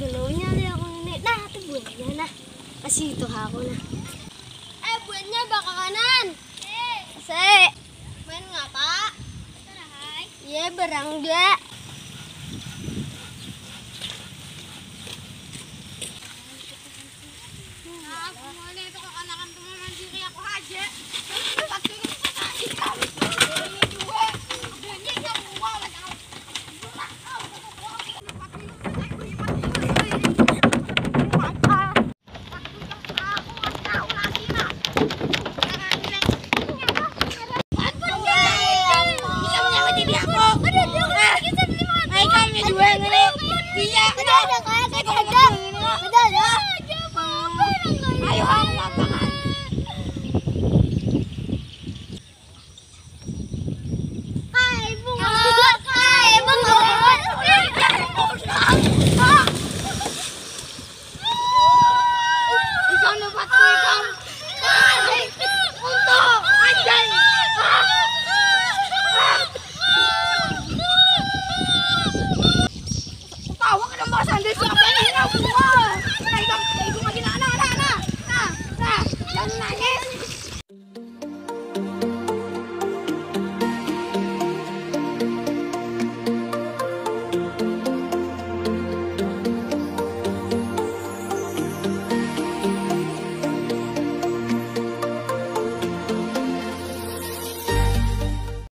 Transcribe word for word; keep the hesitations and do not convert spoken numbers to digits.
galawnya li ako ini. Nah, ito buwannya na. Kasi ito ako na. Eh, buwannya baka kanan. Eh. Kasi. Main nga pa? Iya, barangga.